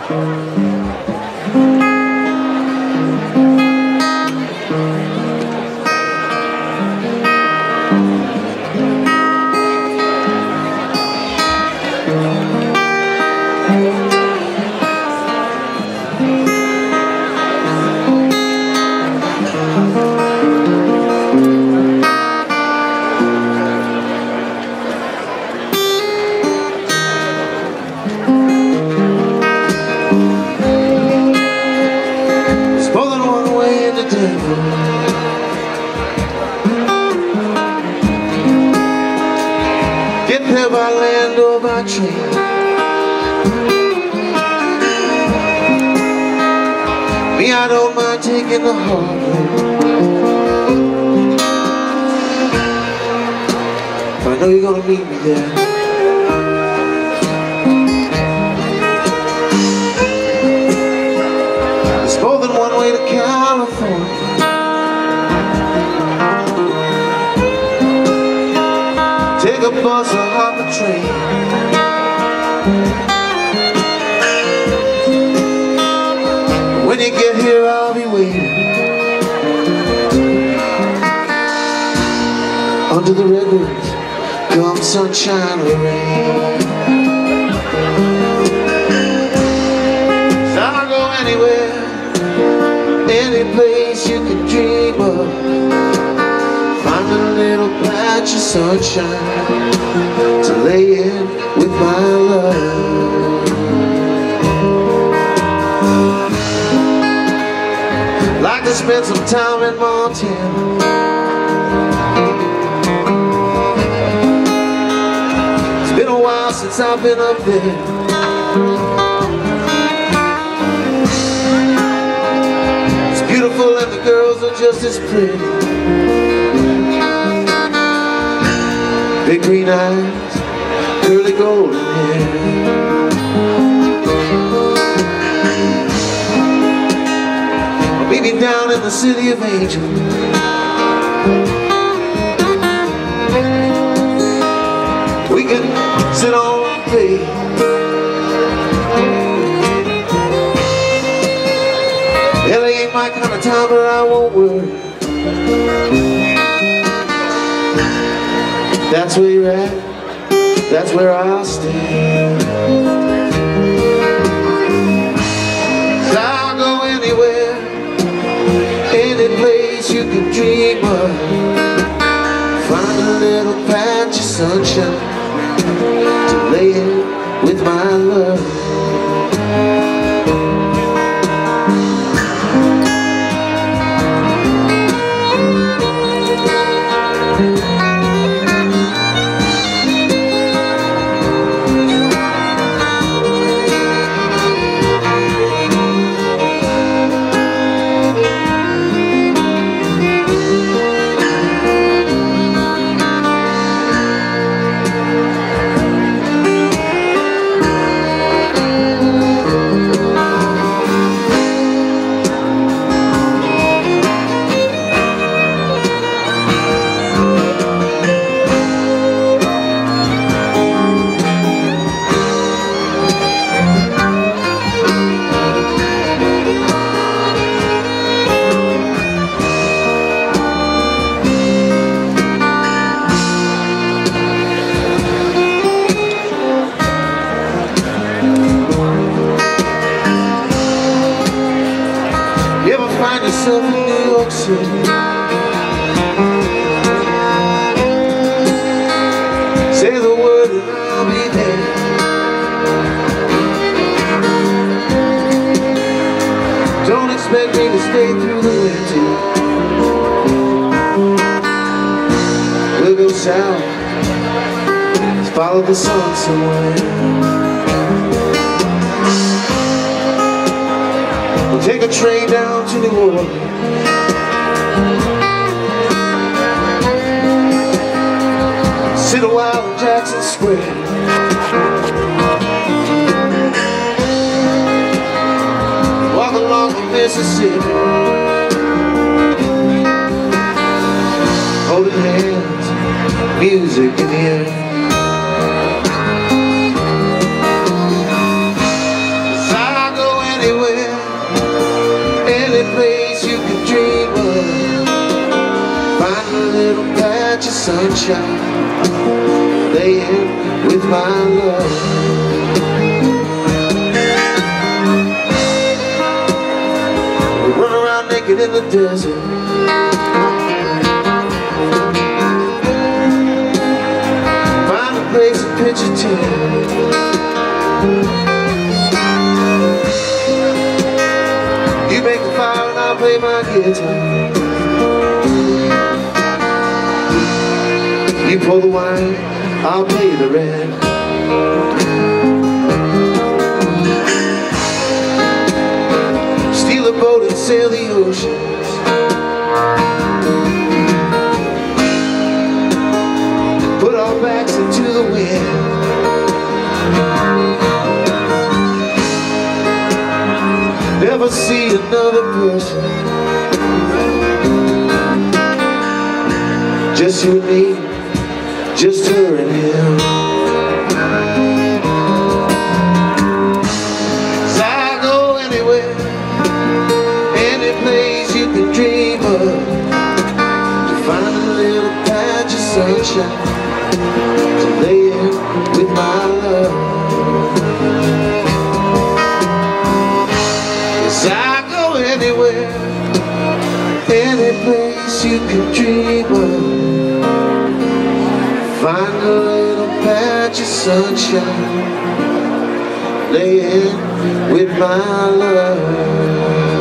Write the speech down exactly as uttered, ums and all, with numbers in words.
Getting there by land or by train, me, I don't mind taking the hard way. If I know you're gonna meet me there. There's more than one way to California. Take a bus or hop a train. When you get here, I'll be waiting under the redwoods, come sunshine or rain. So I'll go anywhere, any place you can dream of. Find a little patch of sunshine to lay in with my love. Like to spend some time in Montana. It's been a while since I've been up there. It's beautiful and the girls are just as pretty. Big green eyes, curly golden hair. I'll meet me down in the city of angels. We can sit on and play. L A ain't my kind of time, but I won't worry. That's where you're at, that's where I'll stay. So I'll go anywhere, any place you can dream of. Find a little patch of sunshine to lay in with my love. Find yourself in New York City. Say the word and I'll be there. Don't expect me to stay through the winter. We'll go south, follow the sun somewhere. We'll take a train down to New Orleans. Sit a while in Jackson Square. Walk along the Mississippi, holding hands, music in the air. So I go sunshine, laying with my love. We run around naked in the desert, find a place to pitch a tent. You make the fire and I'll play my guitar. You pour the wine, I'll pay the rent. Steal a boat and sail the oceans. Put our backs into the wind. Never see another person, just you and me, just her and him. 'Cause I go anywhere, any place you can dream of, to find a little patch of sunshine, to lay in with my love. 'Cause I go anywhere, any place you can dream of, find a little patch of sunshine, lay in with my love.